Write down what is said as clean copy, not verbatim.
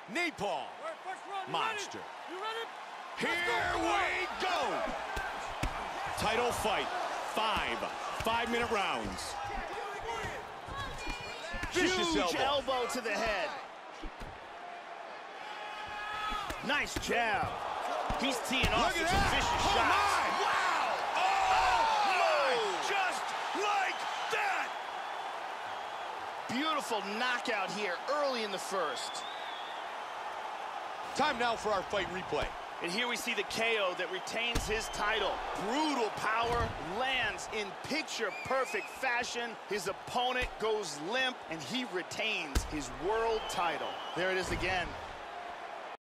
Napalm. Monster. You ready? Here we go. Title fight. 5 5-minute rounds. Huge elbow to the head. Nice jab. He's teeing off with some vicious shots. Wow! Oh, my! Just like that! Beautiful knockout here early in the first. Time now for our fight replay. And here we see the KO that retains his title. Brutal power, lands in picture-perfect fashion. His opponent goes limp, and he retains his world title. There it is again.